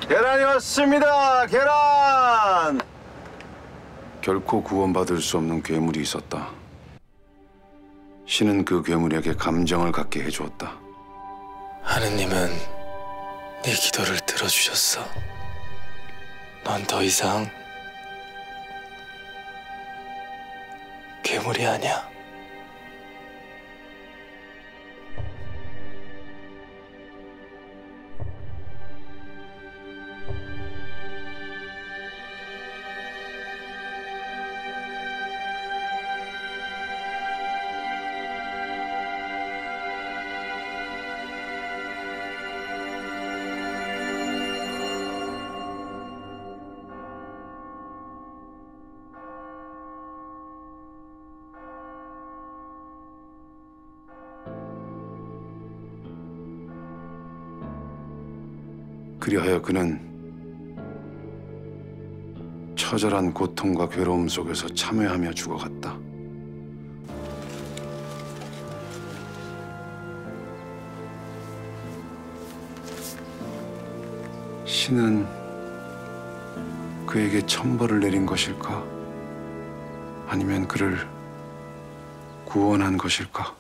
계란이 왔습니다. 계란. 결코 구원받을 수 없는 괴물이 있었다. 신은 그 괴물에게 감정을 갖게 해주었다. 하느님은 네 기도를 들어주셨어. 넌 더 이상 괴물이 아니야. 그리하여 그는 처절한 고통과 괴로움 속에서 참회하며 죽어갔다. 신은 그에게 천벌을 내린 것일까? 아니면 그를 구원한 것일까?